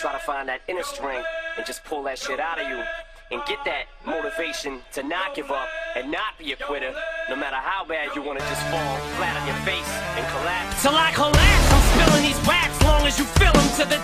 try to find that inner strength and just pull that shit out of you and get that motivation to not give up and not be a quitter, no matter how bad you want to just fall flat on your face and collapse. Till I collapse, I'm spilling these raps long as you feel them to the